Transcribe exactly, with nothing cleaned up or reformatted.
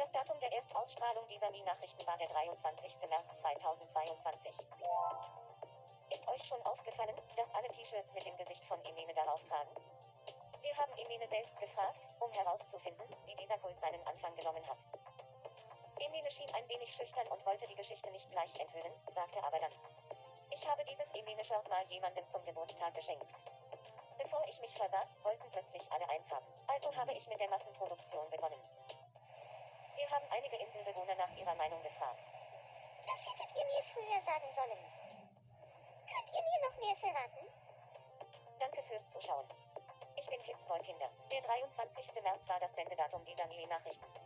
Das Datum der Erstausstrahlung dieser Mi-Nachrichten war der dreiundzwanzigste März zweitausendzweiundzwanzig. Ist euch schon aufgefallen, dass alle T-Shirts mit dem Gesicht von Emene darauf tragen? Wir haben Emene selbst gefragt, um herauszufinden, wie dieser Kult seinen Anfang genommen hat. Emene schien ein wenig schüchtern und wollte die Geschichte nicht gleich enthüllen, sagte aber dann: Ich habe dieses Emene-Shirt mal jemandem zum Geburtstag geschenkt. Bevor ich mich versah, wollten plötzlich alle eins haben. Also habe ich mit der Massenproduktion begonnen. Wir haben einige Inselbewohner nach ihrer Meinung gefragt. Das hättet ihr mir früher sagen sollen. Könnt ihr mir noch mehr verraten? Danke fürs Zuschauen. Ich bin Hitzboy Kinder. Der dreiundzwanzigste März war das Sendedatum dieser Mini-Nachrichten.